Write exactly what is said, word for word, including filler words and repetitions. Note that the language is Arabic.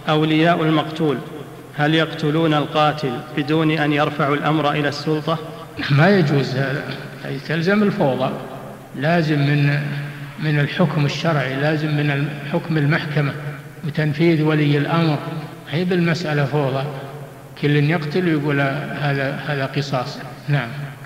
أولياء المقتول هل يقتلون القاتل بدون أن يرفعوا الأمر إلى السلطة؟ ما يجوز هذا، تلزم الفوضى، لازم من من الحكم الشرعي، لازم من حكم المحكمة وتنفيذ ولي الأمر. هي بالمسألة فوضى، كل يقتل يقول هذا هذا قصاص. نعم.